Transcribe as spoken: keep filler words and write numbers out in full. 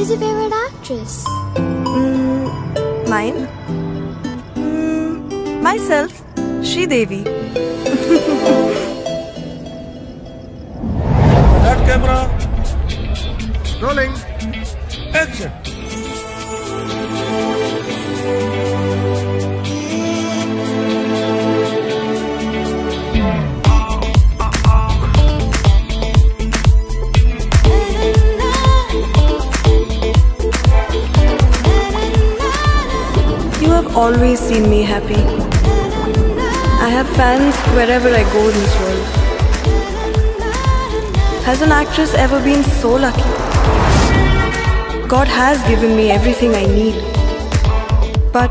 is your favorite actress? Mm, mine? Mm, myself, Sridevi. That camera. Rolling. Action. You have always seen me happy. I have fans wherever I go in this world. Has an actress ever been so lucky? God has given me everything I need. But